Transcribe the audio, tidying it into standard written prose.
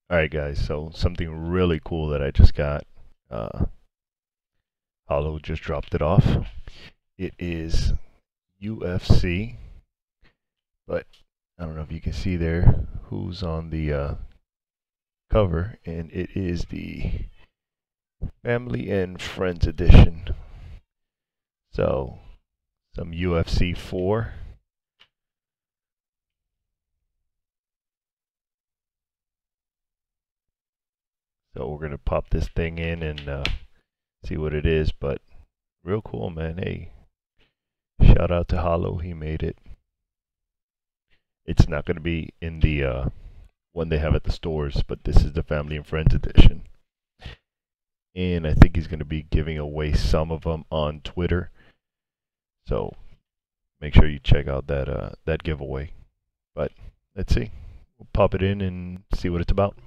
Alright guys, so something really cool that I just got. Uh, Hollow just dropped it off. It is UFC, but I don't know if you can see there who's on the cover, and it is the Family and Friends edition. So, some UFC 4. So we're gonna pop this thing in and see what it is, but real cool, man. Hey, shout out to Hollow, he made it. It's not gonna be in the one they have at the stores, but this is the Family and Friends edition. And I think he's going to be giving away some of them on Twitter. So make sure you check out that giveaway. But let's see. We'll pop it in and see what it's about.